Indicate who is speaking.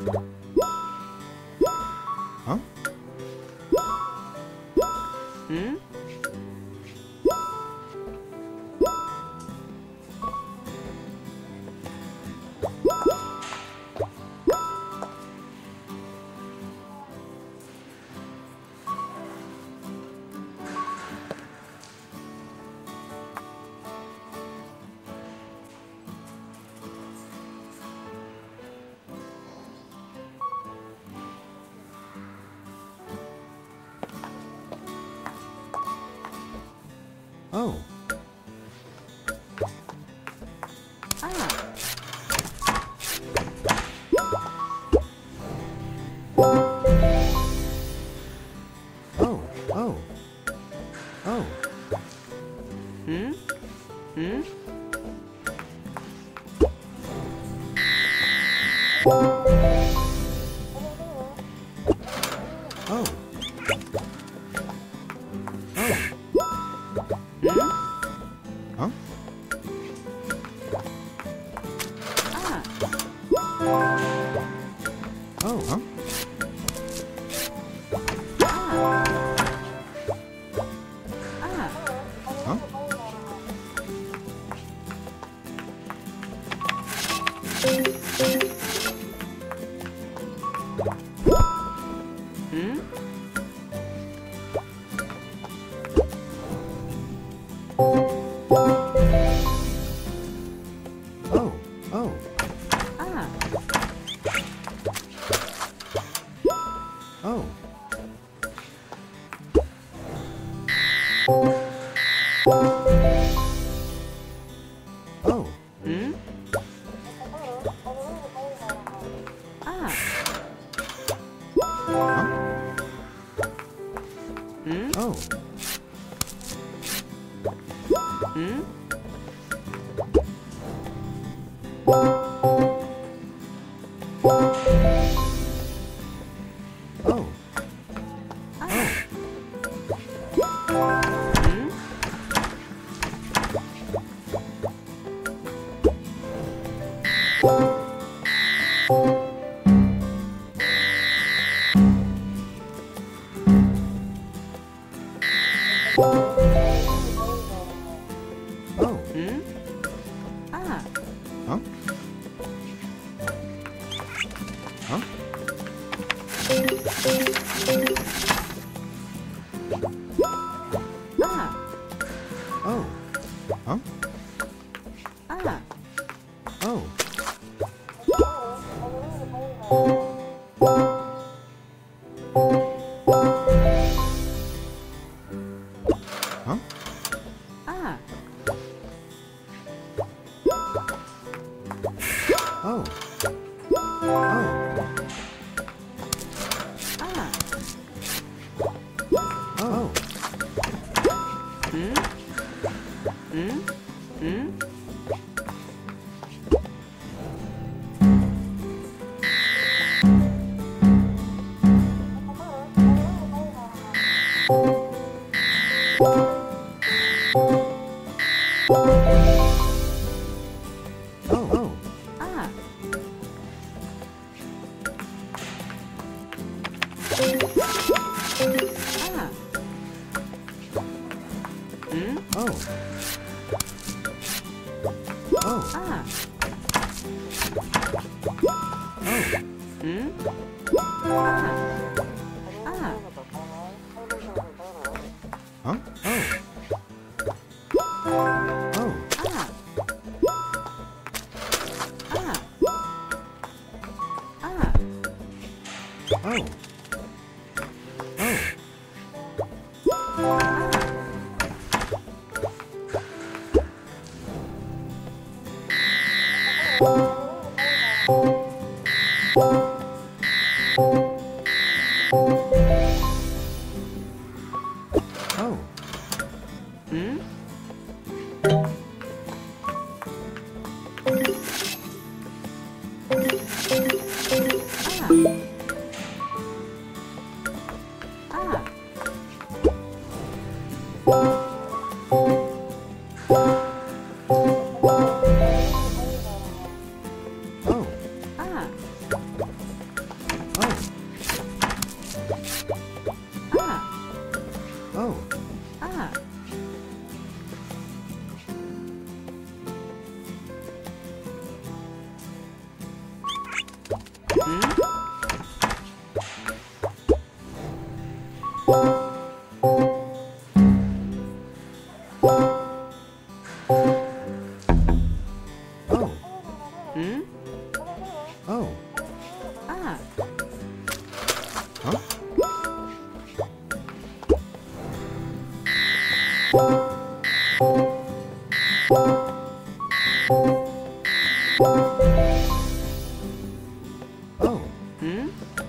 Speaker 1: Huh?
Speaker 2: Hmm?
Speaker 1: Oh.
Speaker 2: Ah.
Speaker 1: Oh. Oh. Oh.
Speaker 2: Hmm? Hmm?
Speaker 1: Oh. Oh.
Speaker 2: Hmm?
Speaker 1: Huh?
Speaker 2: Ah.
Speaker 1: Oh. Huh?
Speaker 2: Ah. Ah.
Speaker 1: Huh?
Speaker 2: Hmm?
Speaker 1: Oh. Oh.
Speaker 2: Ah.
Speaker 1: Oh. Oh.
Speaker 2: Hmm? Ah.
Speaker 1: Huh?
Speaker 2: Hmm?
Speaker 1: Oh.
Speaker 2: Hmm?
Speaker 1: Oh.
Speaker 2: Ah. Hmm?
Speaker 1: Oh.
Speaker 2: Hmm? Ah.
Speaker 1: Huh? Huh?
Speaker 2: Ah.
Speaker 1: Oh. Huh?
Speaker 2: Ah.
Speaker 1: Oh. Huh?
Speaker 2: Ah.
Speaker 1: Oh. Oh.
Speaker 2: Ah.
Speaker 1: Oh.
Speaker 2: Hmm? Hmm? Hmm?
Speaker 1: Oh. Oh.
Speaker 2: Ah. Ah. Hmm?
Speaker 1: Oh. Oh.
Speaker 2: Ah.
Speaker 1: Oh.
Speaker 2: Hmm? Ah. Ah.
Speaker 1: Huh? Oh. Oh.
Speaker 2: Ah. Ah. Ah.
Speaker 1: Oh. Oh. Oh.
Speaker 2: Hmm? Ah.
Speaker 1: Oh.
Speaker 2: Ah. Ah.
Speaker 1: Huh? Oh.
Speaker 2: Hmm?